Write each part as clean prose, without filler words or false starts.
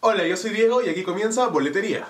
Hola, yo soy Diego y aquí comienza Boletería.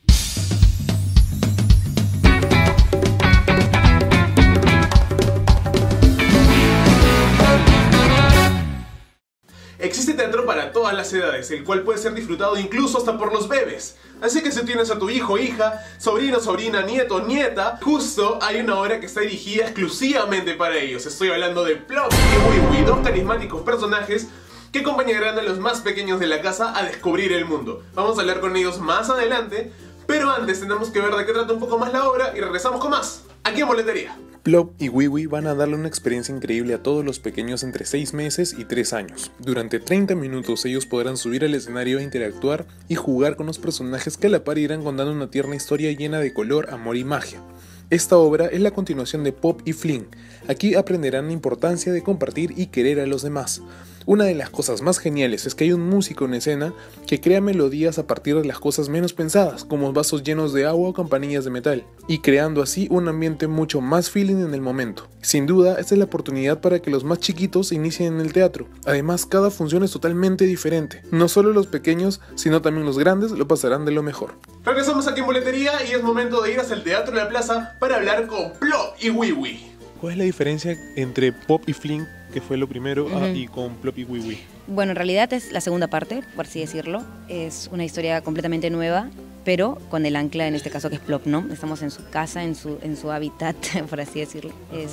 Existe teatro para todas las edades, el cual puede ser disfrutado incluso hasta por los bebés. Así que si tienes a tu hijo o hija, sobrino, sobrina, nieto o nieta, justo hay una obra que está dirigida exclusivamente para ellos. Estoy hablando de Plop y Wiwi, dos carismáticos personajes que acompañarán a los más pequeños de la casa a descubrir el mundo. Vamos a hablar con ellos más adelante, pero antes tenemos que ver de qué trata un poco más la obra y regresamos con más, aquí en Boletería. Plop y Wiwi van a darle una experiencia increíble a todos los pequeños entre 6 meses y 3 años. Durante 30 minutos ellos podrán subir al escenario e interactuar y jugar con los personajes que a la par irán contando una tierna historia llena de color, amor y magia. Esta obra es la continuación de Pop y Fling. Aquí aprenderán la importancia de compartir y querer a los demás. Una de las cosas más geniales es que hay un músico en escena que crea melodías a partir de las cosas menos pensadas, como vasos llenos de agua o campanillas de metal, y creando así un ambiente mucho más feeling en el momento. Sin duda, esta es la oportunidad para que los más chiquitos inicien en el teatro. Además, cada función es totalmente diferente. No solo los pequeños, sino también los grandes lo pasarán de lo mejor. Regresamos aquí en Boletería y es momento de ir hacia el Teatro de la Plaza para hablar con Plop y Wiwi. ¿Cuál es la diferencia entre Pop y Fling, que fue lo primero, y con Plop y Wiwi? Bueno, en realidad es la segunda parte, por así decirlo. Es una historia completamente nueva, pero con el ancla, en este caso, que es Plop, ¿no? Estamos en su casa, en su hábitat, por así decirlo.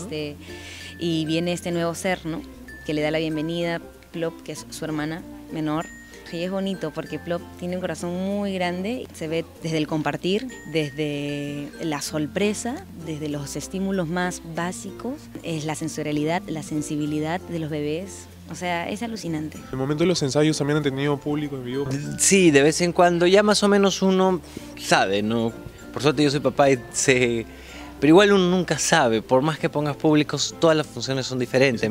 Y viene este nuevo ser, ¿no? Que le da la bienvenida, Plop, que es su hermana menor. Y es bonito porque Plop tiene un corazón muy grande, se ve desde el compartir, desde la sorpresa, desde los estímulos más básicos, es la sensorialidad, la sensibilidad de los bebés, o sea, es alucinante. ¿En el momento de los ensayos también han tenido público en vivo? Sí, de vez en cuando, ya más o menos uno sabe, ¿no? Por suerte yo soy papá y sé... Pero igual uno nunca sabe, por más que pongas públicos, todas las funciones son diferentes.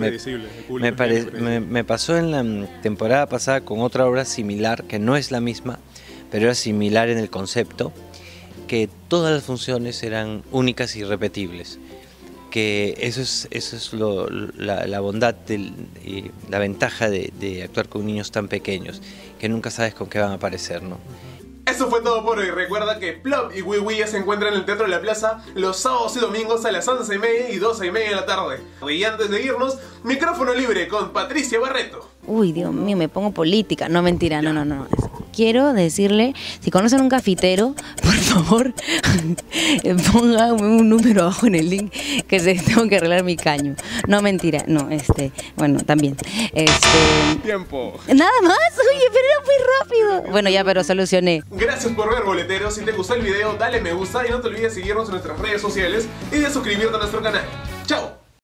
Me pasó en la temporada pasada con otra obra similar, que no es la misma, pero era similar en el concepto, que todas las funciones eran únicas y irrepetibles. Que eso es la bondad, y la ventaja de actuar con niños tan pequeños, que nunca sabes con qué van a aparecer, ¿no? Eso fue todo por hoy. Recuerda que Plop y Wiwi ya se encuentran en el Teatro de la Plaza los sábados y domingos a las 11:30 y 12:30 de la tarde. Y antes de irnos, micrófono libre con Patricia Barreto. Uy, Dios mío, me pongo política. No, mentira, no. Quiero decirle, si conocen un cafetero, por favor, pongan un número abajo en el link que tengo que arreglar mi caño. No, mentira, no, bueno, también. Tiempo. Nada más, oye, pero era muy rápido. Bueno, ya, pero solucioné. Gracias por ver, boleteros. Si te gustó el video, dale me gusta y no te olvides seguirnos en nuestras redes sociales y de suscribirte a nuestro canal. ¡Chao!